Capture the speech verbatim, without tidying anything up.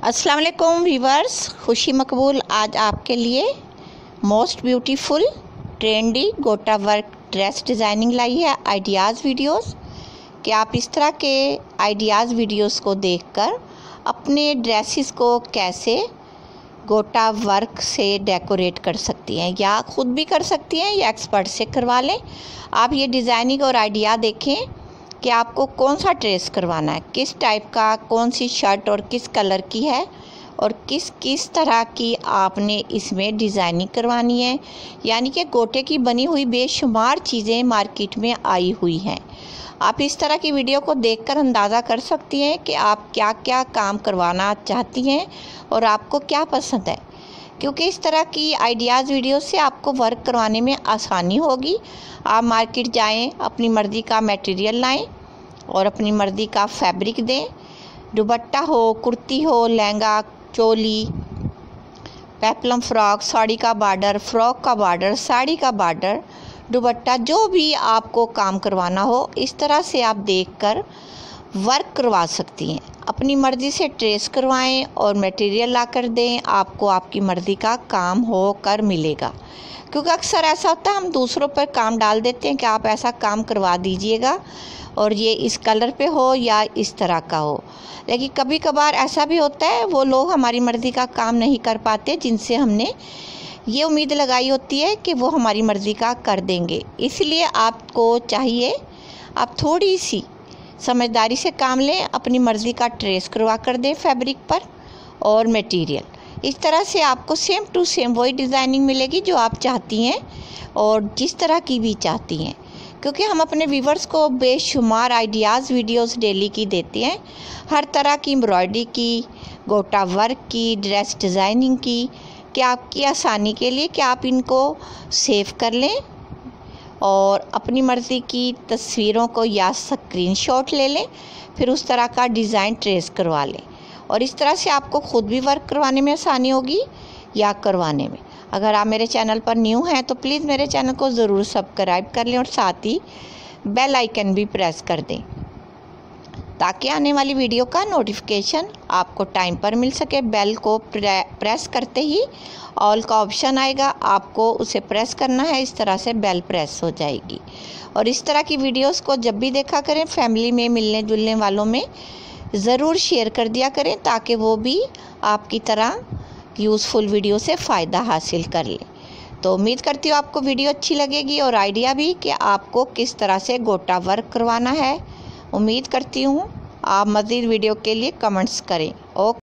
अस्सलाम वालेकुम व्यूवर्स, खुशी मकबूल आज आपके लिए most beautiful trendy gota work dress designing लाई है आइडियाज़ वीडियोस कि आप इस तरह के आइडियाज़ वीडियोस को देखकर अपने ड्रेसेस को कैसे गोटा वर्क से डेकोरेट कर सकती हैं या ख़ुद भी कर सकती हैं या एक्सपर्ट से करवा लें। आप ये डिज़ाइनिंग और आइडिया देखें कि आपको कौन सा ड्रेस करवाना है, किस टाइप का, कौन सी शर्ट और किस कलर की है और किस किस तरह की आपने इसमें डिज़ाइनिंग करवानी है। यानी कि गोटे की बनी हुई बेशुमार चीज़ें मार्केट में आई हुई हैं। आप इस तरह की वीडियो को देखकर अंदाज़ा कर सकती हैं कि आप क्या क्या काम करवाना चाहती हैं और आपको क्या पसंद है, क्योंकि इस तरह की आइडियाज़ वीडियो से आपको वर्क करवाने में आसानी होगी। आप मार्केट जाएं, अपनी मर्ज़ी का मटेरियल लाएं और अपनी मर्ज़ी का फैब्रिक दें। दुपट्टा हो, कुर्ती हो, लहंगा, चोली, पेप्लम फ्रॉक, साड़ी का बॉर्डर, फ्रॉक का बॉर्डर, साड़ी का बॉर्डर, दुपट्टा, जो भी आपको काम करवाना हो इस तरह से आप देखकर वर्क करवा सकती हैं। अपनी मर्ज़ी से ट्रेस करवाएं और मटेरियल ला कर दें, आपको आपकी मर्ज़ी का काम हो कर मिलेगा। क्योंकि अक्सर ऐसा होता है हम दूसरों पर काम डाल देते हैं कि आप ऐसा काम करवा दीजिएगा और ये इस कलर पे हो या इस तरह का हो, लेकिन कभी कभार ऐसा भी होता है वो लोग हमारी मर्ज़ी का काम नहीं कर पाते जिनसे हमने ये उम्मीद लगाई होती है कि वो हमारी मर्ज़ी का कर देंगे। इसलिए आपको चाहिए आप थोड़ी सी समझदारी से काम लें, अपनी मर्ज़ी का ट्रेस करवा कर दें फैब्रिक पर और मटेरियल। इस तरह से आपको सेम टू सेम वही डिज़ाइनिंग मिलेगी जो आप चाहती हैं और जिस तरह की भी चाहती हैं। क्योंकि हम अपने व्यूवर्स को बेशुमार आइडियाज़ वीडियोस डेली की देते हैं, हर तरह की एम्ब्रॉयडरी की, गोटा वर्क की, ड्रेस डिज़ाइनिंग की, कि आपकी आसानी के लिए कि आप इनको सेव कर लें और अपनी मर्ज़ी की तस्वीरों को या स्क्रीनशॉट ले लें, फिर उस तरह का डिज़ाइन ट्रेस करवा लें और इस तरह से आपको ख़ुद भी वर्क करवाने में आसानी होगी या करवाने में। अगर आप मेरे चैनल पर न्यू हैं तो प्लीज़ मेरे चैनल को ज़रूर सब्सक्राइब कर लें और साथ ही बेल आइकन भी प्रेस कर दें ताकि आने वाली वीडियो का नोटिफिकेशन आपको टाइम पर मिल सके। बेल को प्रे, प्रेस करते ही ऑल का ऑप्शन आएगा, आपको उसे प्रेस करना है, इस तरह से बेल प्रेस हो जाएगी। और इस तरह की वीडियोस को जब भी देखा करें फैमिली में, मिलने जुलने वालों में ज़रूर शेयर कर दिया करें ताकि वो भी आपकी तरह यूज़फुल वीडियो से फ़ायदा हासिल कर लें। तो उम्मीद करती हूँ आपको वीडियो अच्छी लगेगी और आइडिया भी कि आपको किस तरह से गोटा वर्क करवाना है। उम्मीद करती हूँ आप मज़ीद वीडियो के लिए कमेंट्स करें। ओके।